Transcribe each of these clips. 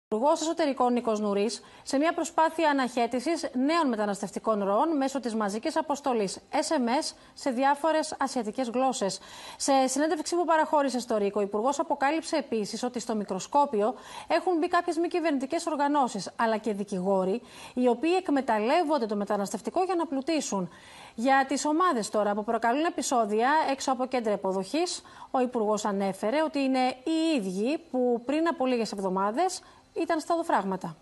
Υπουργός Εσωτερικών Νίκος Νουρής, σε μια προσπάθεια αναχέτησης νέων μεταναστευτικών ροών μέσω της μαζικής αποστολής SMS σε διάφορες ασιατικές γλώσσες. Σε συνέντευξη που παραχώρησε στο ΡΙΚ, ο Υπουργός αποκάλυψε επίσης ότι στο μικροσκόπιο έχουν μπει κάποιες μη κυβερνητικές οργανώσεις, αλλά και δικηγόροι, οι οποίοι εκμεταλλεύονται το μεταναστευτικό για να πλουτίσουν. Για τις ομάδες τώρα που προκαλούν επεισόδια έξω από κέντρα υποδοχής, ο Υπουργός ανέφερε ότι είναι οι ίδιοι που πριν από λίγες εβδομάδες ήταν στα οδοφράγματα.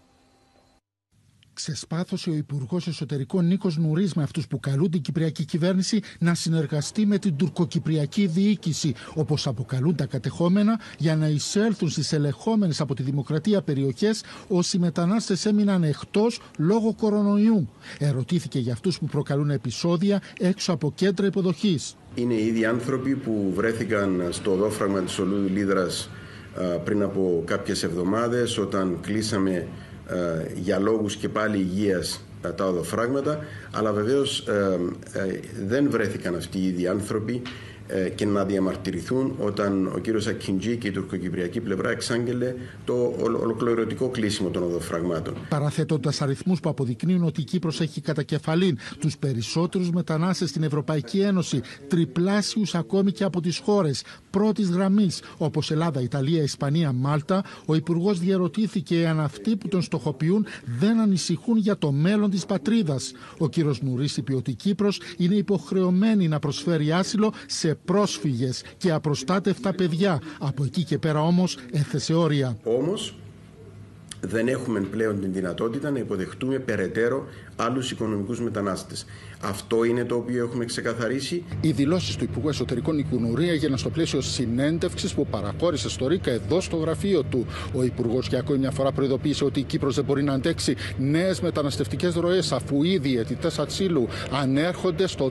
Ξεσπάθωσε ο Υπουργός Εσωτερικών Νίκος Νουρής με αυτούς που καλούν την Κυπριακή κυβέρνηση να συνεργαστεί με την τουρκοκυπριακή διοίκηση, όπως αποκαλούν τα κατεχόμενα, για να εισέλθουν στις ελεγχόμενες από τη δημοκρατία περιοχές όσοι μετανάστες έμειναν εκτός λόγω κορονοϊού. Ερωτήθηκε για αυτούς που προκαλούν επεισόδια έξω από κέντρα υποδοχής. Είναι οι ίδιοι άνθρωποι που βρέθηκαν στο οδόφραγμα της Ολούδου Λίδρας πριν από κάποιες εβδομάδες, όταν κλείσαμε για λόγους και πάλι υγείας τα οδοφράγματα, αλλά βεβαίως δεν βρέθηκαν αυτοί οι ίδιοι άνθρωποι και να διαμαρτυρηθούν όταν ο κύριος Ακιντζή και η τουρκοκυπριακή πλευρά εξάγγελε το ολοκληρωτικό κλείσιμο των οδοφραγμάτων. Παραθέτοντας αριθμούς που αποδεικνύουν ότι η Κύπρος έχει κατά κεφαλήν τους περισσότερους μετανάστες στην Ευρωπαϊκή Ένωση, τριπλάσιους ακόμη και από τις χώρες πρώτης γραμμής όπως Ελλάδα, Ιταλία, Ισπανία, Μάλτα, ο Υπουργός διαρωτήθηκε αν αυτοί που τον στοχοποιούν δεν ανησυχούν για το μέλλον της πατρίδας. Ο κύριος Νουρής είπε ότι η Κύπρος είναι υποχρεωμένη να προσφέρει άσυλο σε πρόσφυγες και απροστάτευτα παιδιά. Από εκεί και πέρα όμως έθεσε όρια. Όμως δεν έχουμε πλέον την δυνατότητα να υποδεχτούμε περαιτέρω άλλους οικονομικούς μετανάστες. Αυτό είναι το οποίο έχουμε ξεκαθαρίσει. Οι δηλώσεις του Υπουργού Εσωτερικών Νίκου Νουρή έγιναν στο πλαίσιο συνέντευξης που παραχώρησε στο ΡΙΚ εδώ στο γραφείο του. Ο Υπουργός για ακόμη μια φορά προειδοποίησε ότι η Κύπρος δεν μπορεί να αντέξει νέες μεταναστευτικές ροές, αφού ήδη οι αιτητές ασύλου ανέρχονται στο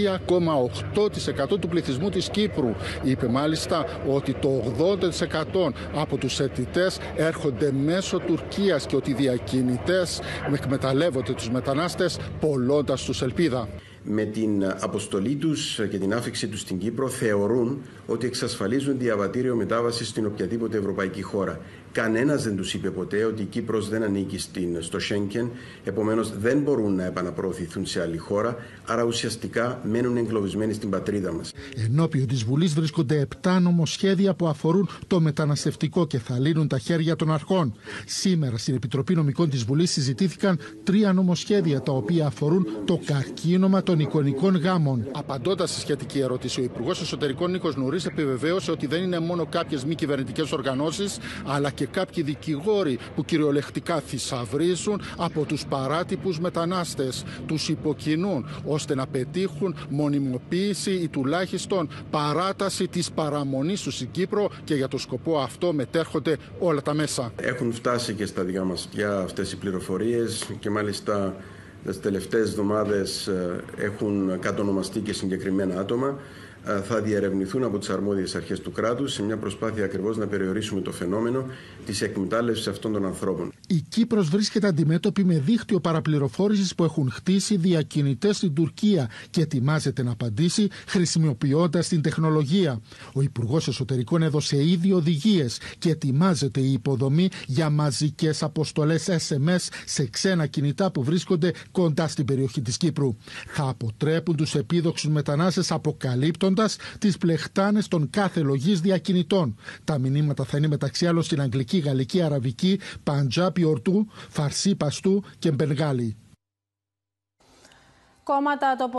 3,8% του πληθυσμού της Κύπρου. Είπε μάλιστα ότι το 80% από τους αιτητές έρχονται μέσω Τουρκίας και ότι οι διακινητές εκμεταλλεύονται τους μετανάστες πωλώντας τους ελπίδα. Με την αποστολή τους και την άφιξη τους στην Κύπρο θεωρούν ότι εξασφαλίζουν διαβατήριο μετάβασης στην οποιαδήποτε ευρωπαϊκή χώρα. Κανένας δεν τους είπε ποτέ ότι η Κύπρος δεν ανήκει στο Σέγγεν, επομένως δεν μπορούν να επαναπροωθηθούν σε άλλη χώρα, άρα ουσιαστικά μένουν εγκλωβισμένοι στην πατρίδα μας. Ενώπιον της Βουλής βρίσκονται 7 νομοσχέδια που αφορούν το μεταναστευτικό και θα λύνουν τα χέρια των αρχών. Σήμερα στην Επιτροπή Νομικών της Βουλής συζητήθηκαν 3 νομοσχέδια τα οποία αφορούν το καρκίνωμα των εικονικών γάμων. Απαντώντας στη σχετική ερώτηση, ο Υπουργός Εσωτερικών Νίκος Νουρής επιβεβαίωσε ότι δεν είναι μόνο κάποιες μη κυβερνητικές οργανώσεις, αλλά και κάποιοι δικηγόροι που κυριολεκτικά θησαυρίζουν από τους παράτυπους μετανάστες. Τους υποκινούν ώστε να πετύχουν μονιμοποίηση ή τουλάχιστον παράταση της παραμονής τους στην Κύπρο και για το σκοπό αυτό μετέρχονται όλα τα μέσα. Έχουν φτάσει και στα δικά μας αυτιά αυτές οι πληροφορίες και μάλιστα τις τελευταίες εβδομάδες έχουν κατονομαστεί και συγκεκριμένα άτομα. Θα διερευνηθούν από τις αρμόδιες αρχές του κράτους σε μια προσπάθεια ακριβώς να περιορίσουμε το φαινόμενο της εκμετάλλευσης αυτών των ανθρώπων. Η Κύπρος βρίσκεται αντιμέτωπη με δίκτυο παραπληροφόρησης που έχουν χτίσει διακινητές στην Τουρκία και ετοιμάζεται να απαντήσει χρησιμοποιώντας την τεχνολογία. Ο Υπουργός Εσωτερικών έδωσε ήδη οδηγίες και ετοιμάζεται η υποδομή για μαζικές αποστολές SMS σε ξένα κινητά που βρίσκονται κοντά στην περιοχή της Κύπρου. Θα αποτρέπουν τους επίδοξους μετανάστες αποκαλύπτοντας τις πλεχτάνες των κάθε λογής διακινητών. Τα μηνύματα θα είναι μεταξύ άλλων στην αγγλική, γαλλική, αραβική, παντζάπι, ορτού, φαρσί, παστού και μπενγάλη.